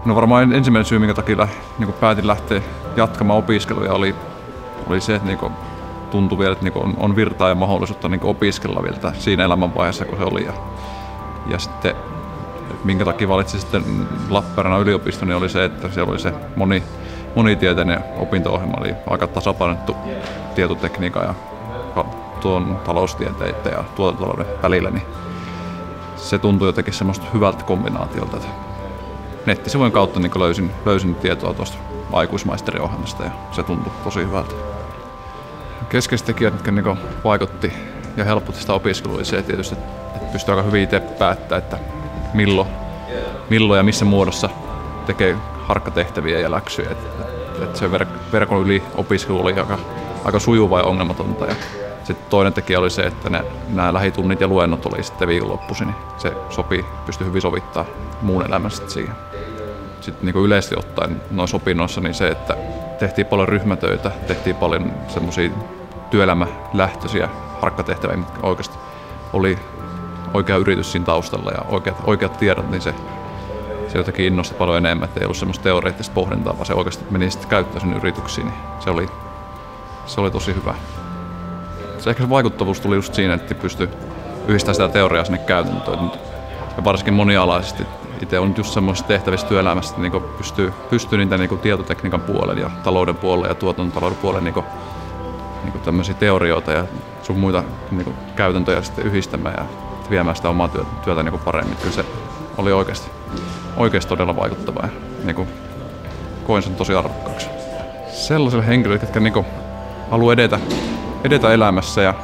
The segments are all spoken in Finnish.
No varmaan ensimmäinen syy, minkä takia niin päätin lähteä jatkamaan opiskeluja, oli se, että niin tuntui vielä, että niin on virtaa ja mahdollisuutta niin opiskella vielä siinä elämänvaiheessa, kun se oli. Ja sitten, minkä takia valitsin sitten Lappeenrannan yliopiston, niin oli se, että siellä oli se monitieteinen opinto-ohjelma, eli aika tasapainottu tietotekniikan ja tuon taloustieteiden ja tuotantotalouden välillä, niin se tuntui jotenkin semmoista hyvältä kombinaatiolta. Nettisivujen kautta niin löysin tietoa tuosta aikuismaisteriohjelmasta ja se tuntui tosi hyvältä. Keskeiset tekijät, mitkä niin vaikutti ja helpotti sitä opiskelua, oli se tietysti, että pystyy aika hyvin itse päättämään, että milloin ja missä muodossa tekee harkkatehtäviä ja läksyjä. Että se verkon yli opiskelu oli aika sujuvaa ja ongelmatonta. Ja sitten toinen tekijä oli se, että nämä lähitunnit ja luennot oli sitten viikonloppuisin, niin se pystyi hyvin sovittaa muun elämän siihen. Sitten niin yleisesti ottaen noissa opinnoissa niin se, että tehtiin paljon ryhmätöitä, tehtiin paljon semmoisia työelämälähtöisiä harkkatehtäviä, mitkä oikeasti oli oikea yritys siinä taustalla ja oikeat tiedot, niin se jotenkin innosti paljon enemmän, että ei ollut semmoista teoreettista pohdintaa, vaan se oikeasti meni sitten käyttöön sen yrityksiin, niin se oli tosi hyvä. Ehkä se vaikuttavuus tuli just siinä, että pystyi yhdistämään sitä teoriaa sinne käytäntöön. Ja varsinkin monialaisesti. Itse on just semmoisissa tehtävissä työelämässä, että niin pystyy niitä niin tietotekniikan puolella ja talouden puolella ja tuotantotalouden puolella niin tämmöisiä teorioita ja sun muita niin käytäntöjä sitten yhdistämään ja viemään sitä omaa työtä niin paremmin. Kyllä se oli oikeasti todella vaikuttavaa ja niin koin sen tosi arvokkaaksi. Sellaisille henkilöille, jotka niin haluaa edetä elämässä ja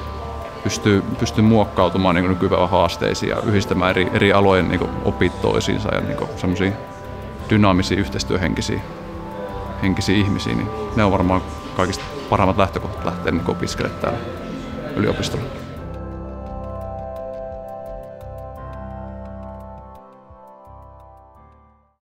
pystyy muokkautumaan niin nykypäivän haasteisiin ja yhdistämään eri alojen niin opit toisiinsa ja niin semmoisia dynaamisia yhteistyöhenkisiä ihmisiä, niin ne on varmaan kaikista parhaimmat lähtökohdat lähteä niin opiskelemaan täällä yliopistolla.